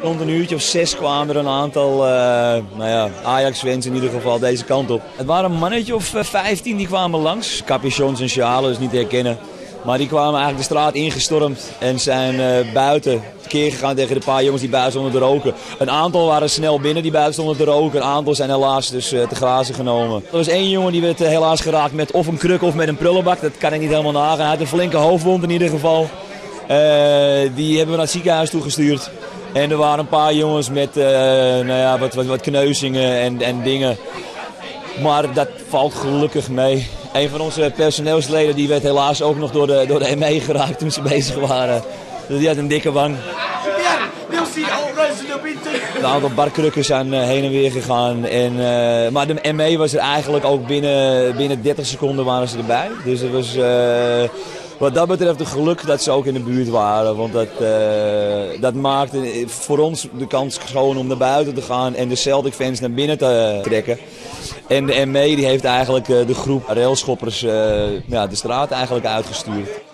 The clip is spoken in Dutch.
Rond een uurtje of 6 kwamen er een aantal Ajax-fans in ieder geval deze kant op. Het waren een mannetje of 15 die kwamen langs. Capuchons en sjalen, dus niet te herkennen. Maar die kwamen eigenlijk de straat ingestormd en zijn buiten tekeer gegaan tegen de paar jongens die buiten stonden te roken. Een aantal waren snel binnen die buiten stonden te roken. Een aantal zijn helaas dus te grazen genomen. Er was één jongen die werd helaas geraakt met of een kruk of met een prullenbak. Dat kan ik niet helemaal nagaan. Hij had een flinke hoofdwond in ieder geval. Die hebben we naar het ziekenhuis toegestuurd. En er waren een paar jongens met wat kneuzingen en dingen. Maar dat valt gelukkig mee. Een van onze personeelsleden die werd helaas ook nog door de ME geraakt toen ze bezig waren. Dus die had een dikke wang. Een aantal barkrukken zijn heen en weer gegaan. Maar de ME was er eigenlijk ook binnen 30 seconden waren ze erbij. Dus het was wat dat betreft een geluk dat ze ook in de buurt waren. Want dat maakte voor ons de kans gewoon om naar buiten te gaan en de Celtic fans naar binnen te trekken. En de ME die heeft eigenlijk de groep railschoppers de straat eigenlijk uitgestuurd.